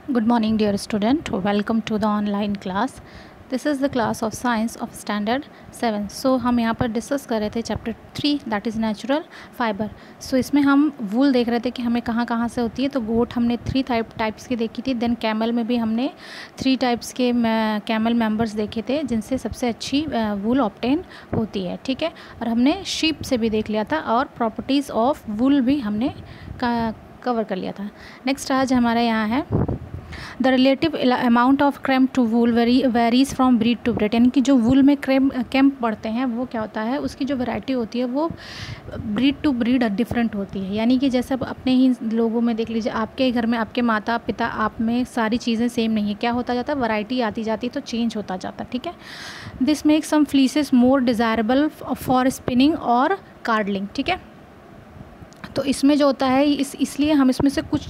Good morning, dear student. Welcome to the online class. This is the class of science of standard 7. So हम यहाँ पर discuss कर रहे थे chapter 3 that is natural fiber. So इसमें हम वूल देख रहे थे कि हमें कहाँ कहाँ से होती है. तो गोट हमने 3 टाइप्स की देखी थी. देन कैमल में भी हमने 3 टाइप्स के कैमल मेंबर्स देखे थे जिनसे सबसे अच्छी वूल ऑब्टेन होती है. ठीक है. और हमने शीप से भी देख लिया था और प्रॉपर्टीज़ ऑफ वूल भी हमने कवर कर लिया था. नेक्स्ट आज हमारा यहाँ है the relative amount of crimp to wool varies from breed to breed. यानी कि जो वूल में कैम्प पड़ते हैं वो क्या होता है, उसकी जो वैरायटी होती है वो ब्रीड टू ब्रीड डिफरेंट होती है. यानी कि जैसे अपने ही लोगों में देख लीजिए, आपके घर में आपके माता पिता आप में सारी चीज़ें सेम नहीं है. क्या होता जाता है, वैरायटी आती जाती तो चेंज होता जाता. ठीक है. This makes some fleeces more desirable for spinning और कार्डलिंग. ठीक है. तो इसमें जो होता है इसलिए हम इसमें से कुछ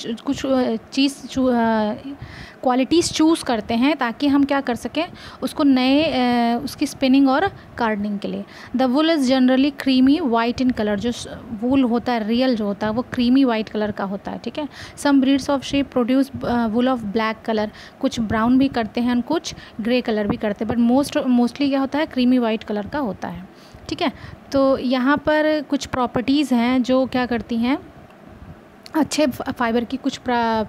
क्वालिटीज़ चूज़ करते हैं ताकि हम क्या कर सकें, उसको नए उसकी स्पिनिंग और कार्डनिंग के लिए. The wool is generally creamy white in colour. जो वूल होता है रियल जो होता है वो क्रीमी वाइट कलर का होता है. ठीक है. Some breeds of sheep produce wool of black colour. कुछ ब्राउन भी करते हैं, कुछ ग्रे कलर भी करते हैं, बट मोस्टली क्या होता है, क्रीमी वाइट कलर का होता है. ठीक है. तो यहाँ पर कुछ प्रॉपर्टीज़ हैं जो क्या करती हैं, अच्छे फाइबर की कुछ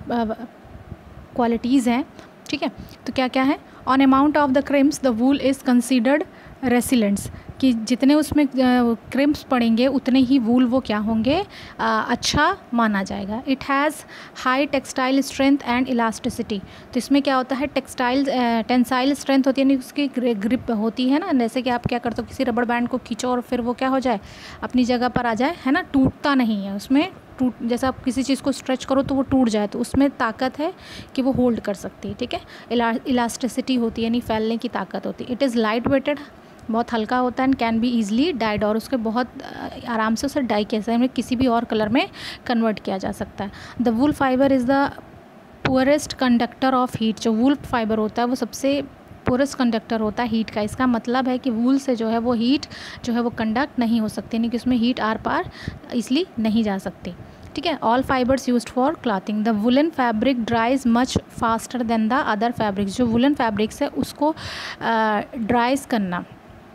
क्वालिटीज़ हैं. ठीक है. तो क्या क्या है, on amount of the crimps the wool is considered resilient. कि जितने उसमें क्रिम्स पड़ेंगे उतने ही वूल वो क्या होंगे, अच्छा माना जाएगा. It has high textile strength and elasticity. तो इसमें क्या होता है, टेंसाइल स्ट्रेंथ होती है, यानी उसकी ग्रिप होती है ना. जैसे कि आप क्या करते हो, किसी रबड़ बैंड को खींचो और फिर वो क्या हो जाए, अपनी जगह पर आ जाए, है ना, टूटता नहीं है. उसमें जैसा आप किसी चीज़ को स्ट्रेच करो तो वो टूट जाए, तो उसमें ताकत है कि वो होल्ड कर सकती है. ठीक है. इलास्टिसिटी होती है, यानी फैलने की ताकत होती है. इट इज़ लाइट वेटेड, बहुत हल्का होता है. And can be easily dyed, और उसके बहुत आराम से उसे डाई किसी भी और कलर में कन्वर्ट किया जा सकता है. The wool fiber is the poorest conductor of heat. जो वूल फाइबर होता है वो सबसे पुअरेस्ट कंडक्टर होता है हीट का. इसका मतलब है कि वूल से जो है वो हीट जो है वो कंडक्ट नहीं हो सकती, यानी कि उसमें हीट आर पार इसलिए नहीं जा सकती. ठीक है. All fibers used for clothing. The woollen fabric dries much faster than the other fabrics. जो वुलन फैब्रिक्स है उसको ड्राइज करना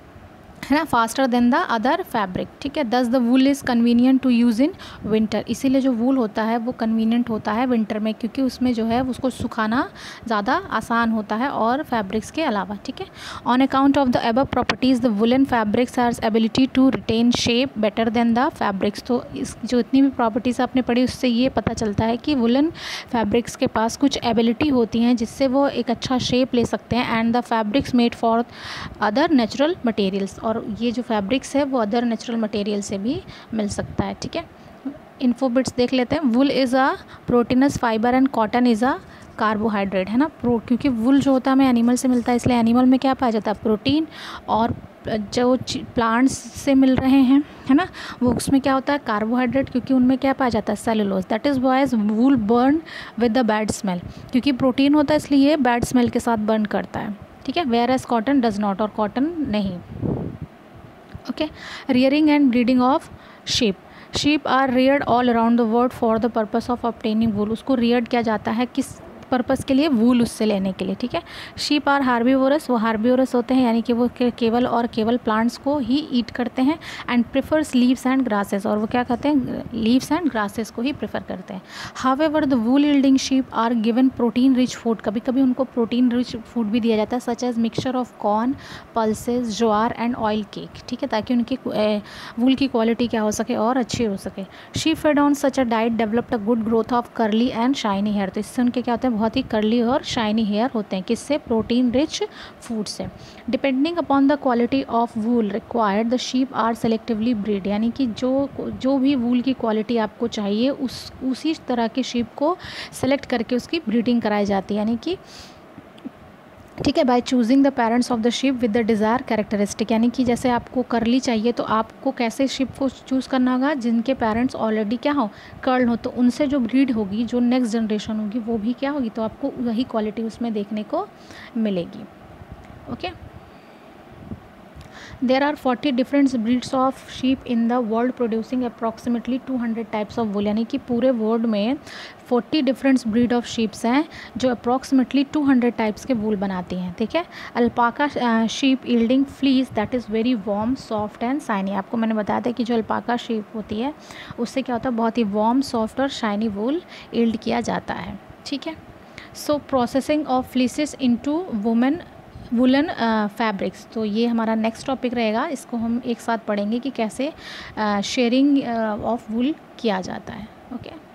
है ना, faster than the other fabric. ठीक है. Thus the wool is convenient to use in winter. इसीलिए जो वूल होता है वो कन्वीनियंट होता है विंटर में, क्योंकि उसमें जो है उसको सुखाना ज़्यादा आसान होता है और फैब्रिक्स के अलावा. ठीक है. On account of the above properties the woollen fabrics has ability to retain shape better than the fabrics. तो इस जो इतनी भी प्रॉपर्टीज़ आपने पढ़ी उससे ये पता चलता है कि वुलन फैब्रिक्स के पास कुछ एबिलिटी होती हैं जिससे वो एक अच्छा शेप ले सकते हैं. And the fabrics made for other natural materials. और ये जो फैब्रिक्स है वो अदर नेचुरल मटेरियल से भी मिल सकता है. ठीक है. इन्फो बिट्स देख लेते हैं. Wool is a proteinous fiber and cotton is a carbohydrate. है ना. क्योंकि वुल जो होता है हमें एनिमल से मिलता है, इसलिए एनिमल में क्या पाया जाता है, प्रोटीन. और जो प्लांट्स से मिल रहे हैं, है ना, वो उसमें क्या होता है, कार्बोहाइड्रेट, क्योंकि उनमें क्या पाया जाता है, cellulose. That is why wool burn with the bad smell. क्योंकि प्रोटीन होता है इसलिए बैड स्मेल के साथ बर्न करता है. ठीक है. Whereas cotton does not, और कॉटन नहीं. Okay. Rearing and breeding of sheep. Sheep are reared all around the world for the purpose of obtaining wool. उसको रियर्ड किया जाता है किस पर्पस के लिए, वूल उससे लेने के लिए. ठीक है. Sheep are herbivorous. वो हार्बीवोरस होते हैं, यानी कि वो केवल प्लांट्स को ही ईट करते हैं. And prefers leaves and grasses. और वो क्या कहते हैं, लीव्स एंड ग्रासेस को ही प्रेफर करते हैं. However the wool yielding sheep are given protein rich food. कभी कभी उनको प्रोटीन रिच फूड भी दिया जाता है, such as mixture of corn, pulses, jowar and oil cake. ठीक है. ताकि उनकी वूल की क्वालिटी क्या हो सके और अच्छी हो सके. Sheep fed on such a diet developed a good growth of curly and shiny hair. तो इससे उनके क्या होता है, बहुत ही कर्ली और शाइनी हेयर होते हैं. किससे, प्रोटीन रिच फूड से. Depending upon the quality of wool required the sheep are selectively breed. यानी कि जो भी वूल की क्वालिटी आपको चाहिए उसी तरह के शीप को सेलेक्ट करके उसकी ब्रीडिंग कराई जाती है. यानी कि ठीक है, by choosing the parents of the sheep with the desire characteristic. यानी कि जैसे आपको करली चाहिए तो आपको कैसे शिप को चूज़ करना होगा, जिनके पेरेंट्स ऑलरेडी क्या हो, कर्ल हो. तो उनसे जो ब्रीड होगी, जो नेक्स्ट जनरेशन होगी वो भी क्या होगी, तो आपको वही क्वालिटी उसमें देखने को मिलेगी. Okay. There are 40 different breeds of sheep in the world producing approximately 200 types of wool, यानी कि पूरे वर्ल्ड में 40 डिफरेंट ब्रीड ऑफ शीप्स हैं जो अप्रॉक्सीमेटली 200 टाइप्स के वूल बनाती हैं, ठीक है। Alpaca sheep yielding fleece that is very warm soft and shiny. आपको मैंने बताया था कि जो अल्पाका शीप होती है उससे क्या होता है, बहुत ही वार्म सॉफ्ट और शाइनी वूल यील्ड किया जाता है, ठीक है। So processing of fleeces into woollen fabrics, तो ये हमारा नेक्स्ट टॉपिक रहेगा। इसको हम एक साथ पढ़ेंगे कि कैसे शेयरिंग ऑफ वूल किया जाता है, ओके।